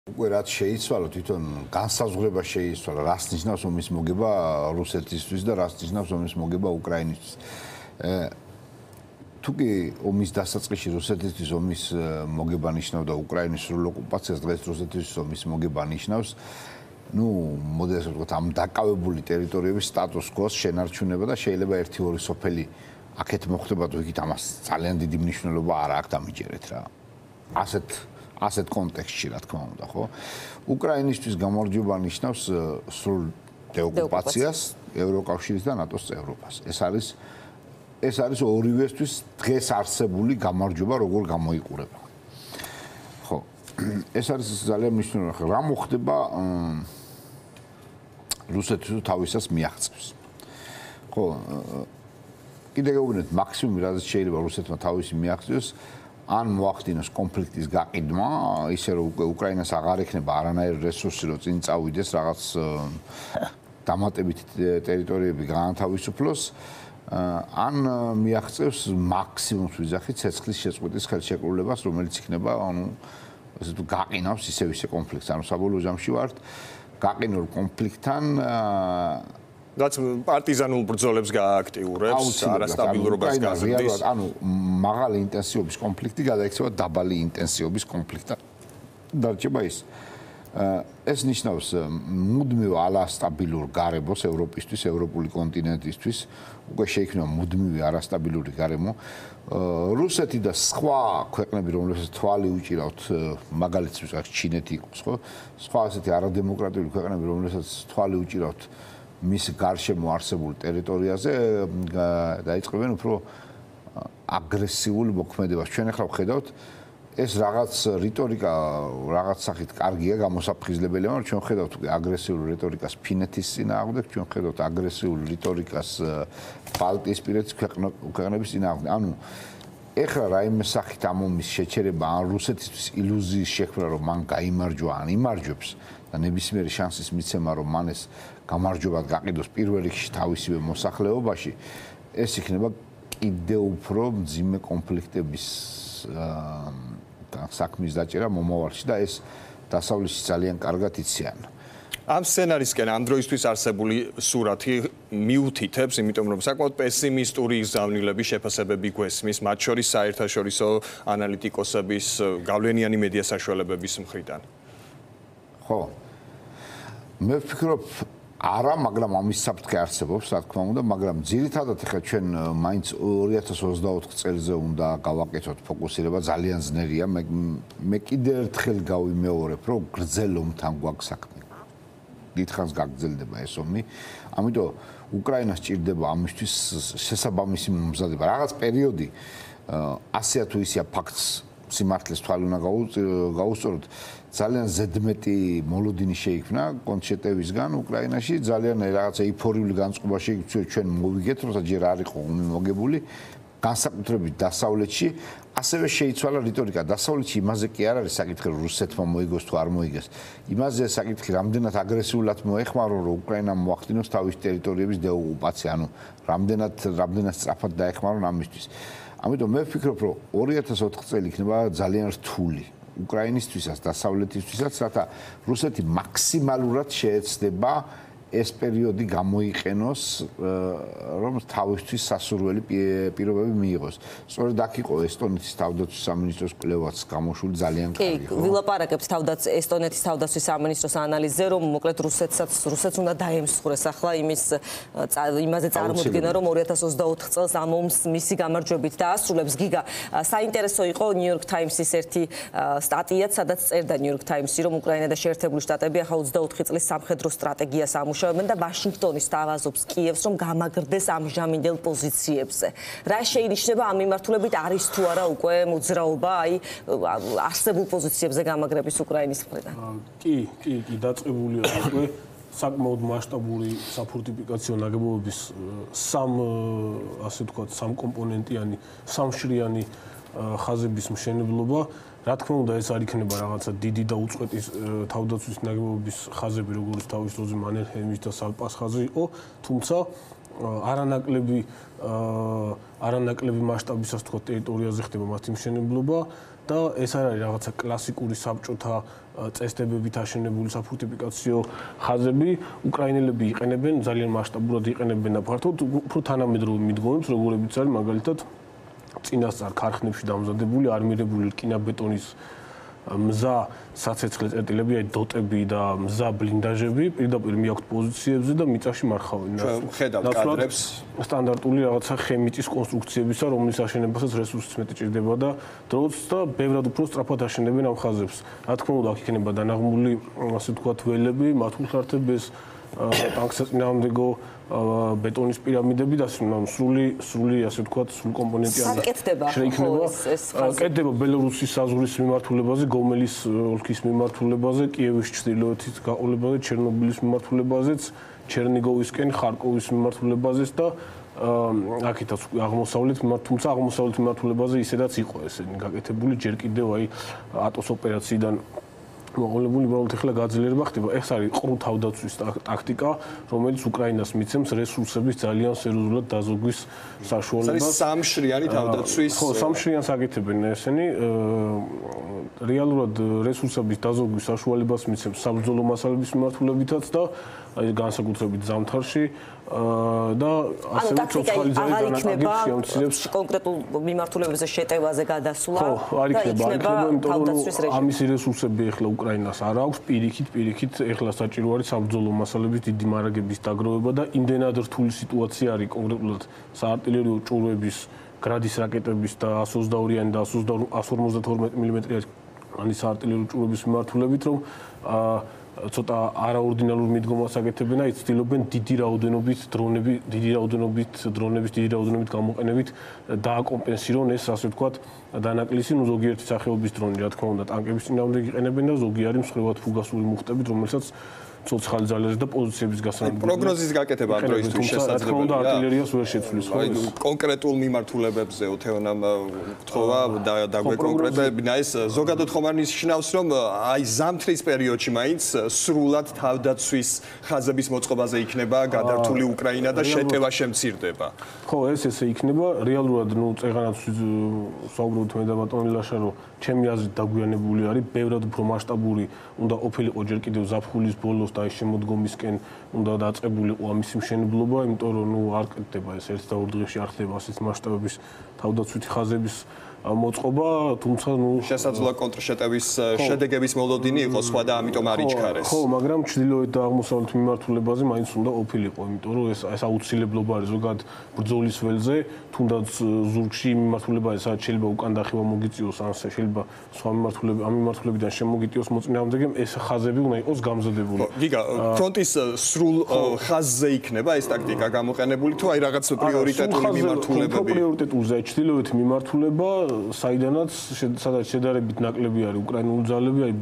უკვე რაც შეიცვალა თვითონ განსაზღვრება შეიცვალა რას ნიშნავს ომის მოგება რუსეთისთვის და რას ნიშნავს ომის მოგება უკრაინისთვის. თუკი ომის დასაწყისში რუსეთისთვის ომის მოგება ნიშნავდა უკრაინის სრულ ოკუპაციას, დღეს რუსეთისთვის ომის მოგება ნიშნავს მოდით ასე ვთქვათ, ამ დაკავებული ტერიტორიების სტატუს კოს შენარჩუნება და შეიძლება 1-2 სოფელი აქეთ მოხდება თუ იქით ამას ძალიან დიდი მნიშვნელობა არ აქვს დამიჯერეთ რა. ასეთ კონტექსტში რა თქმა უნდა, ხო? უკრაინისთვის გამარჯვება ნიშნავს სრულ დეოკუპაციას, ევროკავშირის და ნატოს წევრობას. ეს არის ორივესთვის დღეს არსებული გამარჯვება, როგორ გამოიყურება. ხო. ეს არის ძალიან მნიშვნელოვანი. რა მოხდება რუსეთს თავისას მიაღწევს. ხო, კიდე გეუბნეთ მაქსიმუმი რაზეც შეიძლება რუსეთმა თავისი მიაღწევს, ან მოახდინოს კონფლიქტის გაყიდვა, ისე რომ უკრაინას აღარ ექნება არანაირი რესურსი, რომ წინ წავიდეს რაღაც დამატებითი ტერიტორიები გაანთავისუფლოს, ან მიაღწევს მაქსიმუმს ვიზახი ცეცხლის შეწყვეტის ხელშეკრულებას, რომელიც იქნება, ესე თუ გაყინავს ისე კონფლიქტს. საბოლოო ჯამში ვართ გაყინულ კონფლიქტთან რაც პარტიზანულ ბრძოლებს გააქტიურებს, არასტაბილურობას გაზრდის. მაღალი ინტენსივობის კონფლიქტი გადაიქცევა დაბალი ინტენსივობის კონფლიქტად. დარჩება ის. ეს ნიშნავს მუდმივ არასტაბილურ გარემოს ევროპისთვის, ევროპული კონტინენტისთვის, უკვე შეიქმნება მუდმივი არასტაბილური გარემო. რუსეთი და სხვა ქვეყნები, რომლებსაც თვალი უჭირავთ, მაგალითად ჩინეთი იყოს, ხო? სხვა ასეთი არადემოკრატიული ქვეყნები, რომლებსაც თვალი უჭირავთ მის გარშემო არსებულ ტერიტორიაზე, დაიწყებენ უფრო აგრესიულ მოქმედებას. ჩვენ ახლა ვხედავთ ეს რაღაც რიტორიკა რაღაც სახით კარგია, გამოსაფხიზლებელია, მაგრამ ჩვენ ხედავთ აგრესიულ რიტორიკას ფინეთის წინააღმდეგ, ჩვენ ხედავთ აგრესიულ რიტორიკას ბალტიისპირეთის ქვეყნების წინააღმდეგ. ეხლა რაიმე სახით ამ ომის შეჩერება ან რუსეთისთვის ილუზიის შექმნა, რომ მან გაიმარჯვა ან იმარჯვებს და ნებისმიერი შანსის მიცემა, რომ მან ეს გამარჯვება გაყიდოს პირველ რიგში თავისივე მოსახლეობაში, ეს იქნება კიდევ უფრო მძიმე კონფლიქტების საქმის დაჭერა მომავალში და ეს დასავლეთში ძალიან კარგად იციან. ამ სცენარისკენ ამ დროისთვის არსებული სურათი მიუთითებს, იმიტომ რომ საკმაოდ პესიმისტური გზავნილების შეფასებები გვესმის, მათ შორის საერთაშორისო ანალიტიკოსების, გავლენიანი მედია საშუალებების მხრიდან. ხო. მე ვფიქრობ არა, მაგრამ ამის საფრთხე არსებობს, რა თქმა უნდა, მაგრამ ძირითადად ახლა ჩვენ მაინც 2024 წელზე უნდა გავაკეთოთ ფოკუსირება, ძალიან ძნელია. მე კიდევ ერთხელ გავიმეორებ, რომ გრძელ ომთან გვაქვს საქმე. დიდხანს გაგრძელდება ეს ომი. ამიტომ უკრაინას ჭირდება ამისთვის შესაბამისი მომზადება. რაღაც პერიოდი ასეა თუ ისეა ფაქტს სიმართლეს თვალი უნდა გაუსწოროთ. ძალიან ზედმეტი მოლოდინი შეიქმნა კონჩეტევისგან უკრაინაში, ძალიან რაღაცა ეიფორიული განწყობა შეიქმნა, ჩვენ მოვიგეთ, როცა ჯერ არ იყო ომი მოგებული, განსაკუთრებით დასავლეთში, ასევე შეიცვალა რიტორიკა. დასავლეთში იმაზე კი არ არის საკითხი, რომ რუსეთმა მოიგოს თუ არ მოიგეს. იმაზე საკითხი, რამდენად აგრესიულად მოეხმარო, რომ უკრაინამ მოახდინოს თავის ტერიტორიების დეოკუპაცია, რამდენად სწრაფად დაეხმარონ ამისთვის. ამიტომ მე ვფიქრობ, რომ 2004 წელი იქნება ძალიან რთული უკრაინისთვისაც, დასავლეთისთვისაც, რათა რუსეთი მაქსიმალურად შეეცდება ეს პერიოდი გამოიყენოს, რომ თავისთვის სასურველი პირობები მიიღოს. სწორედ აქ იყო ესტონეთის თავდაცვის სამინისტროს კვლევაც გამოშვილი ძალიან კარგი. კი, ვილაპარაკებთ ესტონეთის თავდაცვის სამინისტროს ანალიზზე, რომ მოკლედ რუსეთს უნდა დაემსხვრეს ახლა იმაზე წარმოდგენა, რომ 2024 წელს ამ ომს მისი გამარჯვებით დაასრულებს. გიგა, საინტერესო იყო New York Times-ის ერთი სტატიაც, სადაც წერდა New York Times-ი, რომ უკრაინა და შეერთებული შტატები ახლა 24 წლის სამხედრო სტრატეგიას და ვაშინგტონი სთავაზობს კიევს, რომ გამაგრდეს ამჟამინდელ პოზიციებზე. რა შეინიშნება ამ მიმართულებით არის თუ არა უკვე მოძრაობა არსებულ პოზიციებზე გამაგრების უკრაინის მხრიდან? კი, დაწყებულია უკვე საკმაოდ მასშტაბური საფორტიფიკაციო ნაგებობების სამკომპონენტიანი, სამშრიანი ხაზების მშენებლობა. რა თქმა უნდა, ეს არ იქნება რაღაცა დიდი და უწყვეტი თავდაცვის ნაგებობის ხაზები, როგორც თავის დროზე მანერჰეიმის და სალპას ხაზი იყო, თუმცა არანაკლები მასშტაბისას თქვა ტერიტორიაზე ხდება მათი მშენებლობა და ეს არ არის რაღაცა კლასიკური საბჭოთა წესდებებით აშენებული საფორტიფიკაციო ხაზები. უკრაინელები იყენებენ ძალიან მასშტაბურად იყენებენ და ფართოდ უფრო თანამედროვე მიდგომებს, როგორებიც არის მაგალითად წინასწარ ქარხნებში დამზადებული არმირებული რკინა-ბეტონის მზა საცეცხლე წერტილები, აი დოტები და მზა ბლინდაჟები პირდაპირ მიაქვთ პოზიციებზე და მიწაში მარხავენ. ხედავთ კადრებს სტანდარტული რაღაცა ხემიწის კონსტრუქციებისა, რომლის აშენებასაც რესურსიც მეტი ჭირდება და დროც და ბევრად უფრო სწრაფად აშენებენ ამ ხაზებს. რა თქმა უნდა, აქ იქნება დანაღმული, ასე ვთქვათ, ველები, მართულხარდების ტანკსაწინააღმდეგო ბეტონის პირამიდები და სრული ასე ვთქვათ, სრულ კომპონენტიანი შეიქმნება. კეთდება ბელორუსის საზღვრის მიმართულებაზე, გომელის ოლქის მიმართულებაზე, კიევის ჩრდილოეთის გაყოლებაზე, ჩერნობილის მიმართულებაზეც, ჩერნიგოვისკენ, ხარკოვის მიმართულებაზეც და აქეთაც აღმოსავლეთ თუმცა აღმოსავლეთ მიმართულებაზე ისედაც იყო ესენი გაკეთებული ჯერ კიდევ აი ატოს ოპერაციიდან მოყოლებული უბრალოდ ახლა გაძლიერება ხდება. ეს არის ყრუ თავდაცვის ტაქტიკა, რომელიც უკრაინას მიცემს რესურსების ძალიან სერიოზულად დაზოგვის საშუალებას. ეს სამშრიანი თავდაცვის ხო, სამშრიანს აკეთებენ ესენი. რეალურად რესურსების დაზოგვის საშუალებას მიცემს საბრძოლო მასალების მიმართულებითაც და აი განსაკუთრებით ზამთარში და ასევე ცოცხალი ძალის დანაკარგებს შეამცირებს კონკრეტულ მიმართულებებზე შეტევაზე გადასვლა და იქნება თავდაცვის რეჟიმი. ამის რესურსები ახლა უკრაინას არ აქვს პირიქით ახლა საჭირო არის საბრძოლო მასალების დიდი მარაგების დაგროვება და იმდენად რთული სიტუაცია არის კონკრეტულად საარტილერიო ჭურვების გრადის რაკეტების და 122-იანი და 152 მმ-იანი საარტილერიო ჭურვების მიმართულებით რომ ცოტა არაორდინალურ მიდგომას აკეთებენ და იცდილობენ დიდი რაოდენობით დრონების გამოყენებით დააკომპენსირონ ეს ასე ვთქვათ დანაკლისი ზოგიერთი სახეობის დრონი რა თქმა უნდა ტანკების წინააღმდეგ იყენებენ და ზოგი არის მსხვერპლად ფუგასური მუხტებით რომელსაც ცოცხალი ძალაზე და პოზიციების გასანადგურებლად პროგნოზის გაკეთება ამ დროისთვის შესაძლებელია. და არტილერიას ვერ შეცვლის ხო? კონკრეტულ მიმართულებებზე უთეონამ გთხოვა დაგვეკონკრეტებინა ეს ზოგადად ხომ არ ნიშნავს რომ აი ზამთრის პერიოდში მაინც სრულად თავდაცვის ხაზების მოწყობაზე იქნება გადართული უკრაინა და შეტევა შემცირდება. ხო, ეს ესე იქნება. რეალურად წეღანაც საუბრობთ მე და ბატონი ლაშა რომ ჩემი აზრით დაგვიანებული არის, ბევრად უფრო მასშტაბური უნდა ყოფილიყო ჯერ კიდევ ზაფხულის ბოლოს და აი შემოდგომისკენ უნდა დაწყებულიყო ამისი მშენებლობა, იმიტომ რომ არ კეთდება ეს ერთ და ორ დღეში არ ხდება ასეთ მასშტაბების თავდაცვითი ხაზების მოწყობა, თუმცა შესაძლოა კონტრშეტევის შედეგების მოლოდინი იყოს სხვა და ამიტომ არ იჩქარეს. ხო, მაგრამ ჩრდილოეთ და აღმოსავლეთ მიმართულებაზე მაინც უნდა ყოფილიყო, იმიტომ რომ ეს აუცილებლობა არის ზოგადად ბრძოლის ველზე, თუნდაც ზურგში მიმართულებაზე სადაც შეიძლება უკან დახევა მოგიწიოს, ან შეიძლება სხვა ამ მიმართულებიდან შემოგიწიოს მოწინააღმდეგემ, ეს ხაზები უნდა იყოს გამზადებული. გიგა, ფრონტის სრულ ხაზზე იქნება ეს ტაქტიკა გამოყენებული თუ აი რაღაც პრიორიტეტული მიმართულებები? პრიორიტეტულზე ჩრდილოეთ მიმართულება საიდანაც სადაც შედარებით ნაკლები არის უკრაინული ძალები, აი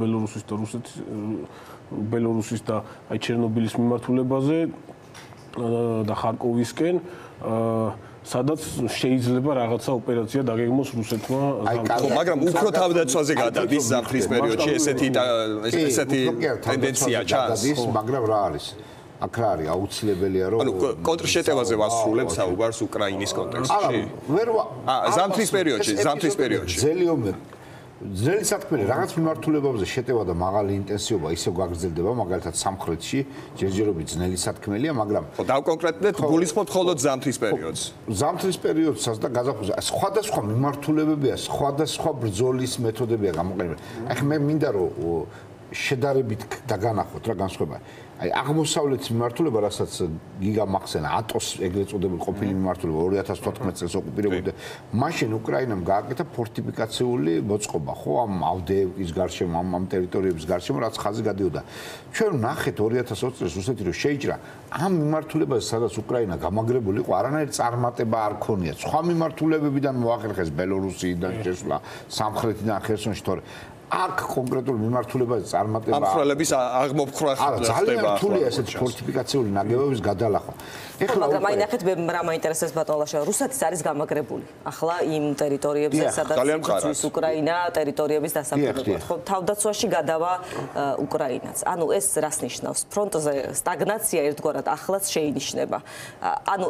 ბელორუსის და აი ჩერნობილის მიმართულებაზე და ხარკოვისკენ, სადაც შეიძლება რაღაცა ოპერაცია დაგეგმოს რუსეთმა. მაგრამ უფრო თავდაცვაზე გადადის ზამთრის პერიოდში ესეთი ტენდენცია ჩანს. მაგრამ რა არის? აქ რა არის აუცილებელია რომ კონტრშეტევაზე ვასრულებ საუბარს უკრაინის კონტექსტში. ზამთრის პერიოდში. ძელი საქმეა რაღაც მიმართულებებზე შეტევა და მაღალი ინტენსივობა ისევ გაგრძელდება მაგალითად სამხრეთში ჯერჯერობით ძნელი საქმეა მაგრამ დავკონკრეტდეთ გულისხმობთ მხოლოდ ზამთრის პერიოდს ზამთრის პერიოდსაც და გაზაფხულზე სხვადასხვა მიმართულებებია სხვადასხვა ბრძოლის მეთოდებია გამოყენებული აი მე მინდა რომ შედარებით დაგანახოთ რა განსხვავება აი აღმოსავლეთის მიმართულება რასაც გიგა მახსენა ატოს ეგრეთ წოდებული ყოფილი მიმართულება 2014 წელს ოკუპირებული მაშინ უკრაინამ გააკეთა ფორტიფიკაციული მოწყობა ხო ამ ავდეევკის გარშემო ამ ტერიტორიების გარშემო რაც ხაზი გადიოდა ჩვენ ნახეთ 2020 წელს რუსეთი რომ შეიჭრა ამ მიმართულებაზე სადაც უკრაინა გამაგრებული იყო არანაირი წარმატება არ ქონია სხვა მიმართულებებიდან მოახერხეს ბელორუსიიდან შესვლა სამხრეთიდან ხერსონში თორე აქ კონკრეტულ მიმართულებაზე წარმატება ამხვრელების აღმოფხრა ხდება ძალიან რთულია ესეთი ფორტიფიკაციული ნაგებობის გადალახვა ეხლა მაგრამ აი ნახეთ რა მაინტერესებს ბატონლაშა რუსეთის არის გამაგრებული ახლა იმ ტერიტორიებზე სადაც იცის უკრაინა ტერიტორიების დასაბრუნებლად ხო თავდაცვაში გადავა უკრაინაც ანუ ეს რას ნიშნავს ფრონტზე სტაგნაცია ერთგვარად ახლაც შეინიშნება ანუ ეს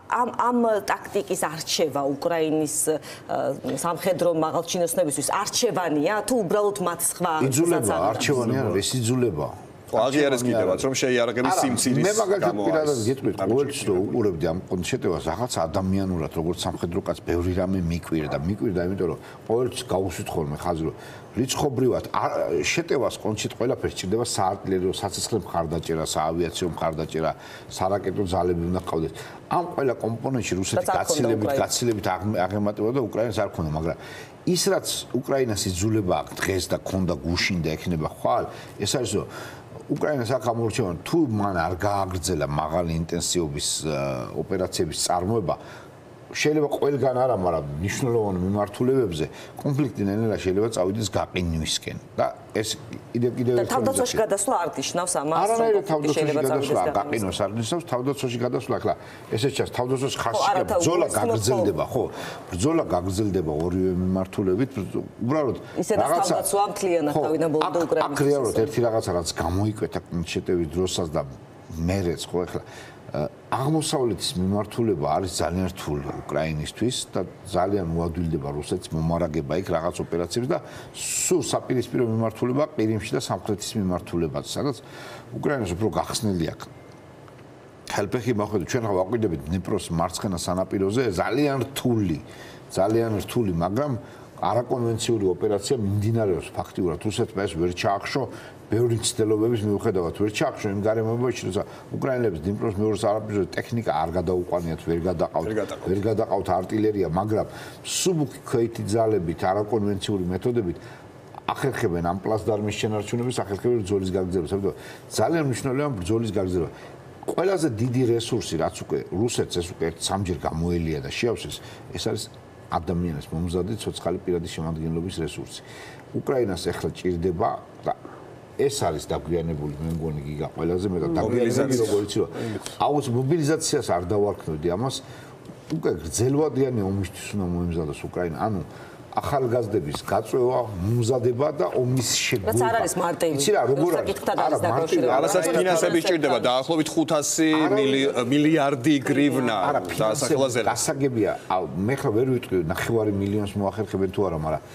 ამ ტაქტიკის არჩევა უკრაინის სამხედრო მაღალჩინოსნებისთვის არჩევანია თუ უბრალოდ მათ სხვა იძულება არჩევანია ეს იძულება აღიარეს კიდევაც რომ შეიარაღების სიმცირის მე მაგალითად პირადად გეტყვით ყოველთვის რომ უყურებდი ამ კონცეპტებას რაღაც ადამიანურად როგორც სამხედრო კაც ბევრი რამე მიკვირდა იმიტომ რომ ყოველთვის გავუსვით ხოლმე ხაზი რომ რიცხობრივად შეტევას კონცეპტ ყველაფერს ჭირდება საარტილერიო საცეცხლე მხარდაჭერა საავიაციო მხარდაჭერა სარაკეტო ძალები უნდა ყავდეს ამ ყველა კომპონენტში რუსეთი გაცილებით აღემატება და უკრაინას არ ქონდა მაგრამ ის რაც უკრაინას იძულება აქვს დღეს და ქონდა გუშინ და ექნება ხვალ ეს არის რომ უკრაინას აქ ამორჩევა თუ მან არ გააგრძელა მაღალი ინტენსივობის ოპერაციების წარმოება შეიძლება ყველგან არა, მაგრამ მნიშვნელოვან მიმართულებებზე კონფლიქტი ნელ-ნელა შეიძლება წავიდეს გაყინვისკენ და ეს კიდევ თავდაცვაში გადასვლა არ ნიშნავს ამას, რომ თავდაცვაში გადასვლა გაყინვას არ ნიშნავს, თავდაცვაში გადასვლა, ახლა ესე ჩანს, თავდაცვაში ხარჯი ბრძოლა გაგრძელდება, ხო? ბრძოლა გაგრძელდება ორივე მიმართულებით, უბრალოდ რაღაცა თავდაცვა მთლიანად თავიდან ბოლომდე უკრაინის. აქ რეალურად ერთი რაღაცა რაც გამოიკვეთა შეტევის დროსაც და მერეც ხო ახლა აღმოსავლეთის მიმართულება არის ძალიან რთული უკრაინისთვის და ძალიან მოადვილდება რუსეთს მომარაგება იქ რაღაც ოპერაციებს და სულ საპირისპირო მიმართულება ყირიმში და სამხრეთის მიმართულებაც სადაც უკრაინას უფრო გახსნილი აქვს ხალხი მოხდა ჩვენ ახლა ვაკვირდებით დნეპროს მარცხენა სანაპიროზე ძალიან რთული მაგრამ არაკონვენციური ოპერაცია მიმდინარეობს ფაქტიურად რუსეთმა ეს ვერ ჩაახშო ბევრი ცდილობების მიუხედავად ვერ ჩაახშო იმ გარემოებაში როცა უკრაინელებს დნეპროს მეორე სანაპიროზე ტექნიკა არ გადაუყვანიათ ვერ გადაყავთ არტილერია მაგრამ სუბუქი ქვეითი ძალებით არაკონვენციური მეთოდებით ახერხებენ ამ პლაცდარმის შენარჩუნებას ახერხებენ ბრძოლის გაგრძელებას ამიტომ ძალიან მნიშვნელოვანია ბრძოლის გაგრძელება ყველაზე დიდი რესურსი რაც უკვე რუსეთს ეს უკვე სამჯერ გამოელია და შეავსეს ეს არის ადამიანის მომზადი ცოცხალი პირადი შემადგენლობის რესურსი. უკრაინას ახლა ჭირდება და ეს არის დაგვიანებული მე მგონი გიგა ყველაზე მეტად დაგვიანებული როგორც იცი აუც მობილიზაციას არ დავარქმევდი ამას უკვე გრძელვადიანი ომისთვის უნდა მოემზადოს უკრაინა ანუ ახალგაზრდების გაწვევა, მომზადება და ომის შეგუება. რაც არ არის მარტივი. იცი რა, როგორ არის? არა, მარტივი. არასაც ფინანსები სჭირდება, დაახლოებით 500 მილიარდი გრივნა დასახელაზე. გასაგებია, მე ხა ვერ ვიტყვი 9 მილიონს მოახერხებენ თუ არა, მაგრამ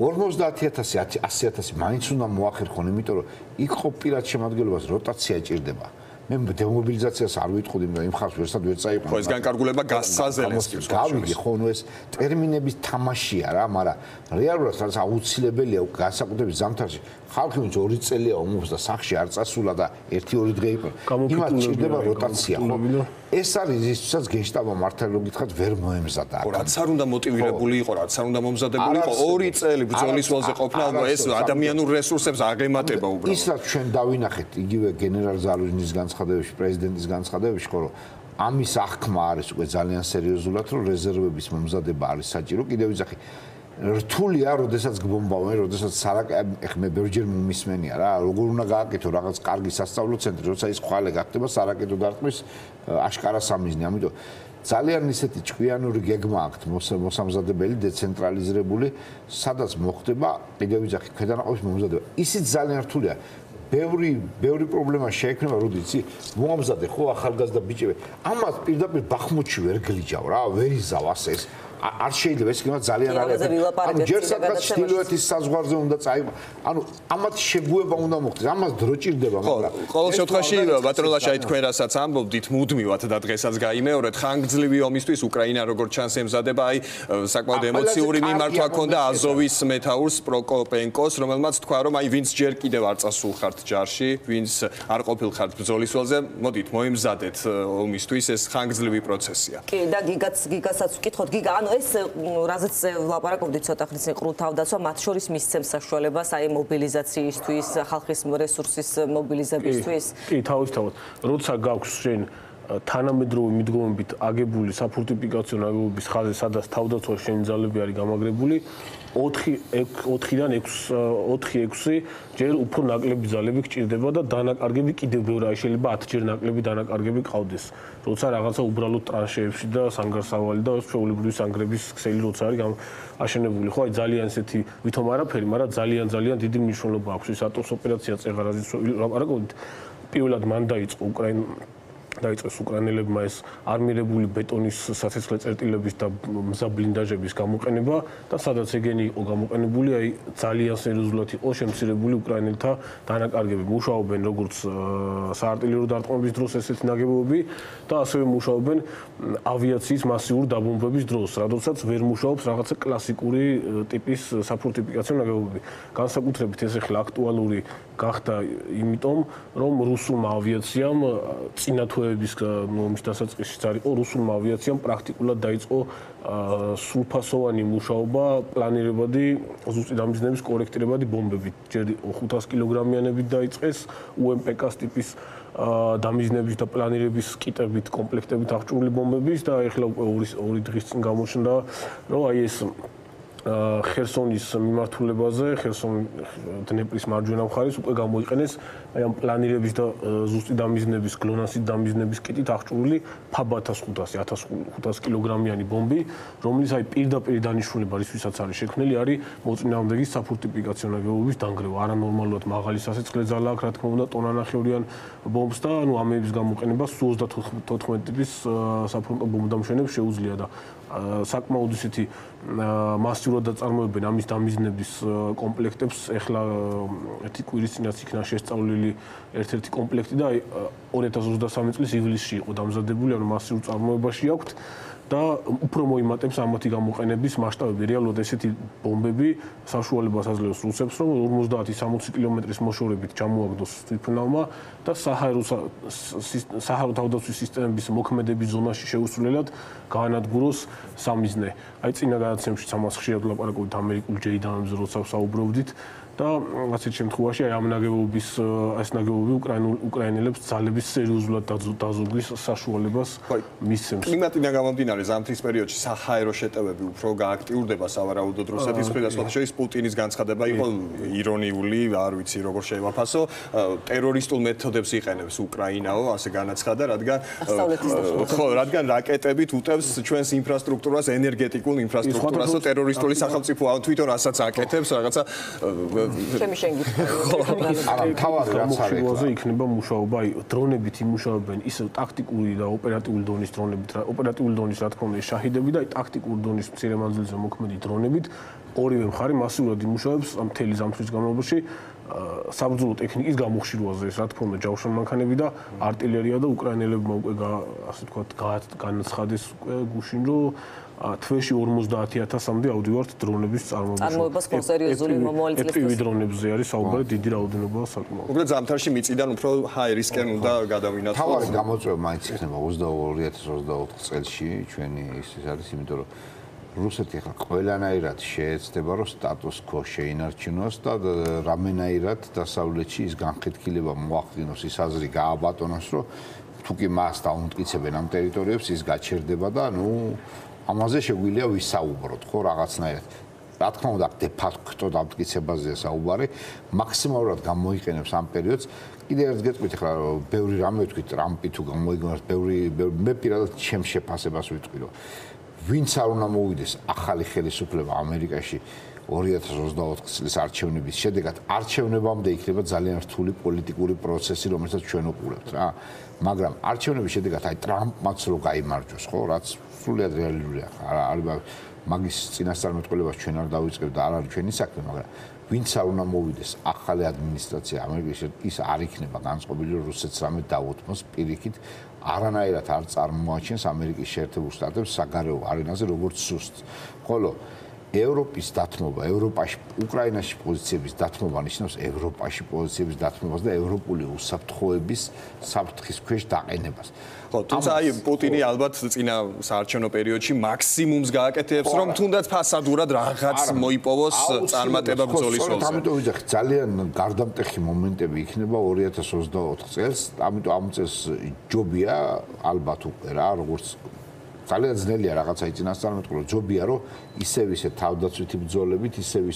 50000, 100000 მაინც უნდა მოახერხონ, იმიტომ რომ იქ ხო პირად შემადგენლობას როტაცია ჭირდება. მე დემობილიზაციას არ ვიტყოდი, იმ ხალხს ვერსად ვერ წაიყვანე. ხო, ეს განკარგულება გასაზელესკის გავიგე, ხო, ნუ ეს ტერმინების თამაშია რა, მაგრამ რეალურად რაც აუცილებელია განსაკუთრებით ზამთარში, ხალხი ვინც 2 წელია ომობს და სახში არ წასულა და 1-2 დღე იყო. იმათ ჭირდება როტაცია, ხო? ეს არის ისაც გენშტაბმა მართალი გითხრათ ვერ მოემზადა. რაც არ უნდა მოტივირებული იყო, რაც არ უნდა მომზადებული იყო 2 წელი ბრძოლის ველზე ყოფნა, ეს ადამიანურ რესურსებს აღემატება უბრალოდ. ის რაც ჩვენ დავინახეთ იგივე გენერალ ზალუჟნის განცხადებებში, პრეზიდენტის განცხადებებში, ხო, რომ ამის აღქმა არის უკვე ძალიან სერიოზულად, რომ რეზერვების მომზადება არის საჭირო. კიდევ ვიძახი რთულია, როდესაც გბომბავენ, როდესაც ეხლა მე ბევრჯერ მომისმენია რა, როგორ უნდა გააკეთო რაღაც კარგი სასწავლო ცენტრი, როცა ის ხვალე გახდება სარაკეტო დარტყმის აშკარა სამიზნე. ამიტომ ძალიან ისეთი ჭკვიანური გეგმა აქვთ მოსამზადებელი, დეცენტრალიზებული, სადაც მოხდება, კიდევ ვიძახი, ქვედანაყოფის მომზადება. ისიც ძალიან რთულია. ბევრი პრობლემა შეექმნება, როდი იცი, მომამზადე ხო ახალგაზრდა ბიჭები. ამას პირდაპირ ბახმუთში ვერ გლიჯავ რა, ვერ იზავ ასე ეს. არ შეიძლება ეს კემა ძალიან არაფერი. ანუ ჯერ სადღაც ჩtildeოეთის საზღვარზე უნდა წაიღო. ანუ ამათ შეგუება უნდა მოხდეს. ამას დრო ჭირდება, მაგრამ ყოველ შემთხვევაში ბატონლაშაი თქვენ რასაც ამბობდით, მუდმივად და დღესაც გაიმეორეთ, ხანგრძლივი ომისთვის უკრაინა როგორც ჩანს ემზადება, აი საკმაოდ ემოციური მიმართვა ჰქონდა აზოვის მეთაურს პროკოპენკოს, რომელმაც თქვა, რომ აი ვინც ჯერ კიდევ არ წასულხართ ჯარში, ვინც არ ყოფილხართ ბრძოლის ველზე, მოდით მოემზადეთ ომისთვის, ეს ხანგრძლივი პროცესია. კი, და გიგასაც ვკითხოთ, გიგა, ანუ ეს რაზეც ვლაპარაკობდით ცოტა ხნის წინ თავდაცვა მათ შორის მისცემს საშუალებას აი მობილიზაციისთვის, ხალხის რესურსის მობილიზებისთვის. კი, თავისთავად. როცა გაქვს შენ თანამედროვე მიდგომებით აგებული საფორტიფიკაციო ნაგებობის ხაზი, სადაც თავდაცვა შენი ძალები არის გამაგრებული, 4-დან 6 ჯერ უფრო ნაკლები ძალები გჭირდება და დანაკარგები კიდევ ბევრი, აი შეიძლება 10 ჯერ ნაკლები დანაკარგები ყავდეს. როცა რაღაცა უბრალოდ ტრანშეებში და სანგარსავალი და ჩვეულებრივი სანგრების ქსელი როცა არის აშენებული, ხო, აი ძალიან ესეთი ვითომ არაფერი, მაგრამ ძალიან დიდი მნიშვნელობა აქვს ის ატოს ოპერაცია წეღარაზის ლაპარაკობთ. პირველად მან დაიწყო დაიწყეს უკრაინელებმა ეს არმირებული ბეტონის საცეცხლე წერტილების და მზა ბლინდაჟების გამოყენება და სადაც ეგენი იყო გამოყენებული, აი ძალიან სერიოზულად იყო შემცირებული უკრაინელთა დანაკარგები. მუშაობენ როგორც საარტილერიო დარტყმების დროს ესეთი ნაგებობები და ასევე მუშაობენ ავიაციის მასიური დაბომბვების დროს, რადგანაც ვერ მუშაობს რაღაცა კლასიკური ტიპის საფორტიფიკაციო ნაგებობები. განსაკუთრებით ეს ახლა აქტუალური გახდა იმიტომ, რომ რუსულმა ავიაციამ წინათვეების ომის დასაწყისშიც არ იყო, რუსულმა ავიაციამ პრაქტიკულად დაიწყო სრულფასოვანი მუშაობა პლანირებადი ზუსტი დამიზნების კორექტირებადი ბომბებით. ჯერ 500 კილოგრამიანებით დაიწყეს UMPK-ს ტიპის დამიზნების და პლანირების კიტებით, კომპლექტებით აღჭურვილი ბომბების და ეხლა უკვე 2 დღის წინ გამოჩნდა, რომ აი ეს ხერსონის მიმართულებაზე, დნეპრის მარჯვენა მხარეს უკვე გამოიყენეს აი ამ პლანირების და ზუსტი დამიზნების, გლონასის დამიზნების კიტით აღჭურვილი F-1500, 1500 კილოგრამიანი ბომბი, რომელიც აი პირდაპირ დანიშნულება რისთვისაც არის შექმნილი, არის მოწინააღმდეგის საფორტიფიკაციო ნაგებობის დანგრევა. არანორმალურად მაღალი სასიცხლე ძალა აქვს, რა თქმა უნდა, ტონანახევრიან ბომბს და ანუ ამების გამოყენება Su-34 ტიპის საფრონტო ბომბდამშვენებს შეუძლია და საკმაოდ ისეთი მასიურად დაწარმოებენ ამის დამიზნების კომპლექტებს. ეხლა ერთი კვირის წინაც იქნა შესწავლილი ერთ-ერთი კომპლექტი და 2023 წლის ივლისში იყო დამზადებული, ანუ მასიურ წარმოებაში აქვთ და უფრო მოიმატებს ამათი გამოყენების მასშტაბები. რეალურად ესეთი ბომბები საშუალებას აძლევს რუსებს, რომ 50-60 კილომეტრის მოშორებით ჩამოაგდოს თვითმფრინავმა და საჰარო თავდაცვის სისტემების მოქმედების ზონაში შეუსრულებლად გაანადგუროს სამიზნე. აი წინა გადაცემებში ამას ხშირად ვლაპარაკობთ ამერიკულ ჯეიდამებზე, როცა ვსაუბრობდით და ასეთ შემთხვევაში აი ამ ნაგებობის ეს ნაგებობი უკრაინელებს ძალების სერიოზულად დაზოგვის საშუალებას მისცემს. კლიმატიდან გამომდინარე ზამთრის პერიოდში საჰაერო შეტევები უფრო გააქტიურდება სავარაუდოდ რუსეთის მხრიდან, სხვადასხვა პუტინის განცხადება იყო ირონიული, არ ვიცი როგორ შევაფასო, ტერორისტულ მეთოდებს იყენებს უკრაინაო, ასე განაცხადა, რადგან რაკეტებით უტევს ჩვენს ინფრასტრუქტურას, ენერგეტიკულ ინფრასტრუქტურას და ტერორისტული სახელმწიფო თვითონ ასაც აკეთებს რაღაცა ჩემი შენგით. არა, თავად რაც არის. მოხილვაზე იქნება მუშაობა, აი დრონებით იმუშავებენ ისევ ტაქტიკური და ოპერატიული დონის დრონებით, ოპერატიული დონის რა თქმა უნდა შაჰიდები და აი ტაქტიკური დონის მცირე მანძილზე მოქმედი დრონებით ორივე მხარე მასიურად იმუშავებს ამ მთელი ზამთრის განმავლობაში საბრძოლო ტექნიკის გამოხშირვაზე, რა თქმა უნდა ჯავშან მანქანები და артиლერია და უკრაინელებმა უკვე ასე ვთქვათ განაცხადეს უკვე გუშინ რომ თვეში 50,000-მდე ავდივართ დრონების წარმოებას ხო სერიოზული მომავალწლების FPV დრონებზე არის საუბარი, დიდი რაოდენობაა საკმაოდ. უბრალოდ ზამთარში მიწიდან უფრო ჰაერისკენ უნდა გადავინაცვლოს. თავარი გამოწვევა მაინც იქნება 2024 წელში ჩვენი ის არის, იმიტომ რომ რუსეთი ახლა ყველანაირად შეეცდება რომ სტატუს კო შეინარჩუნოს და რამენაირად დასავლეთში ის განხეთქილება მოახდინოს, ის აზრი გააბატონოს, რომ თუ კი მას დაუმტკიცებენ ამ ტერიტორიებს, ის გაჩერდება და ნუ ამაზე შეგვიძლია ვისაუბროთ, ხო, რაღაცნაირად. რა თქმა უნდა, დე ფაქტო დამტკიცებაზეა საუბარი, მაქსიმალურად გამოიყენებს ამ პერიოდს. კიდევ ერთ გეტყვით ახლა ბევრი რამე ვთქვი, ტრამპი თუ გამოიგონოს, მე პირადად ჩემს შეფასებას ვიტყვი, რომ ვინც არ უნდა მოვიდეს ახალი ხელისუფლება ამერიკაში 2024 წლის არჩევნების შედეგად, არჩევნებამდე იქნება ძალიან რთული პოლიტიკური პროცესი, რომელსაც ჩვენ უყურებთ რა. მაგრამ არჩევნების შედეგად აი ტრამპმაც რო გაიმარჯვოს, ხო, რაც სრულიად რეალურია. არის მაგის წინასწარმეტყველებას ჩვენ არ დავიწყებ და არ არის ჩვენი საქმე, მაგრამ ვინც არ უნდა მოვიდეს ახალი ადმინისტრაცია ამერიკაში, ის არ იქნება განწყობილი, რომ რუსეთს რამე დაუთმოს პირიქით. არანაირად არ წარმოაჩენს ამერიკის შეერთებულ შტატებს საგარეო არენაზე როგორც სუსტს. ხოლო ევროპის დათმობა, ევროპაში, უკრაინაში პოზიციების დათმობა ნიშნავს ევროპაში პოზიციების დათმობას და ევროპული უსაფრთხოების საფრთხის ქვეშ დაყენებას. ხო, თუმცა აი პუტინი ალბათ წინა საარჩევნო პერიოდში მაქსიმუმს გააკეთებს, რომ თუნდაც ფასადურად რაღაც მოიპოვოს წარმატება ბრძოლის ოლზე. ამიტომ ვიძახით, ძალიან გარდამტეხი მომენტები იქნება 2024 წელს, ამიტომ ამ წელს ჯობია ალბათ უკვე რა, როგორც ძალიან ძნელია რაღაცა იწინასწარმეტყველო, ჯობია რომ ისევ თავდაცვითი ბრძოლებით, ისევ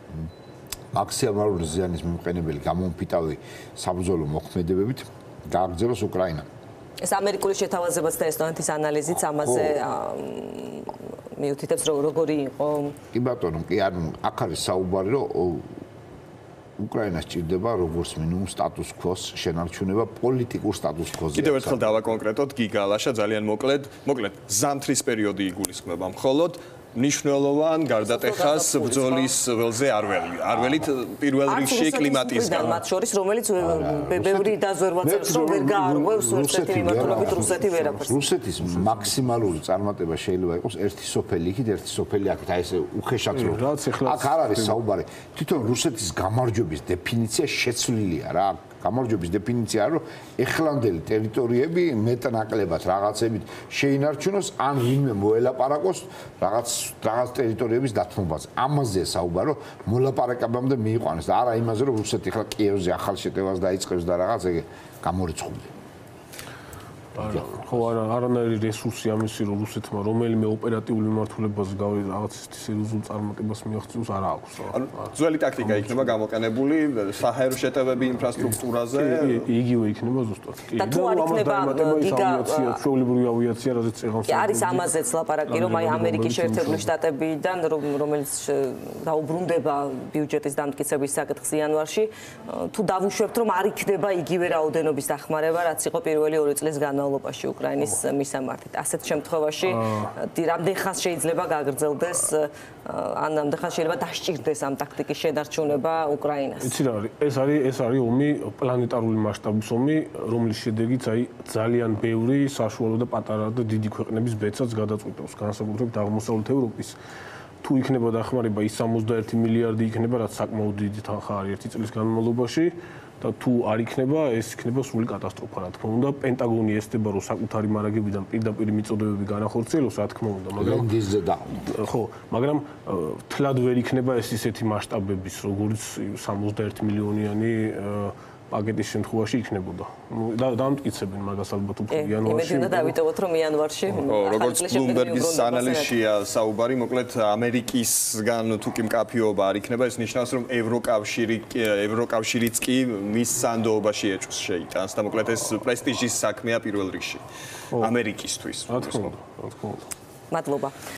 მაქსიმალური ზიანის მიმყენებელი გამომფიტავი საბრძოლო მოქმედებებით გააგრძელოს უკრაინა. ეს ამერიკული შეთავაზებაც და ესტონეთის ანალიზიც ამაზე მიუთითებს, რომ როგორი იყო. კი ბატონო, კი, ანუ აქ არის საუბარი, რომ უკრაინას ჭირდება როგორც მინიმუმ სტატუს კვოს შენარჩუნება პოლიტიკურ სტატუს კვოზე. კიდევ ერთხელ დავაკონკრეტოთ გიგალაშა ძალიან მოკლედ ზამთრის პერიოდი იგულისხმება მხოლოდ მნიშვნელოვან გარდატეხას ბრძოლის ველზე არველით პირველ რიგში კლიმატისგან. მათ შორის რომელიც ბევრი დაზვერვაცებს რომ ვერ გაარღვევს რუსეთი მიმართულებით რუსეთი ვერაფერს. რუსეთის მაქსიმალური წარმატება შეიძლება იყოს ერთი სოფელი იქით, ერთი სოფელი აქეთ, აი ესე უხეშად რო. აქ არ არის საუბარი. თვითონ რუსეთის გამარჯვების დეფინიცია შეცვლილია რა. გამარჯვების დეფინიცია რომ ეხლანდელი ტერიტორიები მეტნაკლებად რაღაცებით შეინარჩუნოს ან ვინმე მოელაპარაკოს რაღაც ტერიტორიების დათმობაზე. ამაზეა საუბარი, რომ მოლაპარაკებამდე მიიყვანეს და არა იმაზე, რომ რუსეთი ახლა კიევზე ახალ შეტევას დაიწყებს და რაღაც ეგ გამორიცხული. ხო არა არანაირი რესურსი ამისი რომ რუსეთმა რომელიმე ოპერატიული მიმართულებაზე რაღაც სერიოზულ წარმატებას მიაღწიოს არ აქვს. ანუ ძველი ტაქტიკა იქნება გამოყენებული საჰაერო შეტევები ინფრასტრუქტურაზე. იგივე იქნება ზუსტად. და თუ არ იქნება ჩვეულებრივი ავიაცია, რაზეც წეღავს. არის ამაზეც ლაპარაკი, რომ აი ამერიკის შეერთებული შტატებიდან რომელიც დაუბრუნდება ბიუჯეტის დამტკიცების საკითხს იანვარში, თუ დავუშვებთ, რომ არ იქნება იგივე რაოდენობის დახმარება, რაც იყო პირველი 2 წლის განმავლობაში უკრაინის მისამართით. ასეთ შემთხვევაში რამდენ ხანს შეიძლება გაგრძელდეს ან რამდენ ხანს შეიძლება დასჭირდეს ამ ტაქტიკის შენარჩუნება უკრაინას? იცი რა არის? ეს არის ომი, პლანეტარული მასშტაბის ომი, რომლის შედეგიც აი ძალიან ბევრი საშუალო და პატარა და დიდი ქვეყნების ბედსაც გადაწყვეტავს, განსაკუთრებით აღმოსავლეთ ევროპის. თუ იქნება დახმარება ის 61 მილიარდი იქნება, რაც საკმაოდ დიდი თანხა არის 1 წლის განმავლობაში. და თუ არ იქნება, ეს იქნება სრული კატასტროფა, რა თქმა უნდა. პენტაგონი ესწრება, რომ საკუთარი მარაგებიდან პირდაპირ მიწოდებები განახორციელოს, რა თქმა უნდა, მაგრამ ხო, მაგრამ თლად ვერ იქნება ეს ისეთი მასშტაბების, როგორც 61 მილიონიანი პაკეტის შემთხვევაში იქნებოდა. და დამტკიცებენ მაგას ალბათ უფრო იანვარში. იმედი დავიტოვოთ, რომ იანვარში როგორც Bloomberg-ის ანალიზშია საუბარი, მოკლედ ამერიკისგან თუ კი მკაფიობა არ იქნება, ეს ნიშნავს, რომ ევროკავშირიც კი მის სანდოობაში ეჭვს შეიტანს და მოკლედ ეს პრესტიჟის საქმეა პირველ რიგში ამერიკისთვის. რა თქმა უნდა. მადლობა.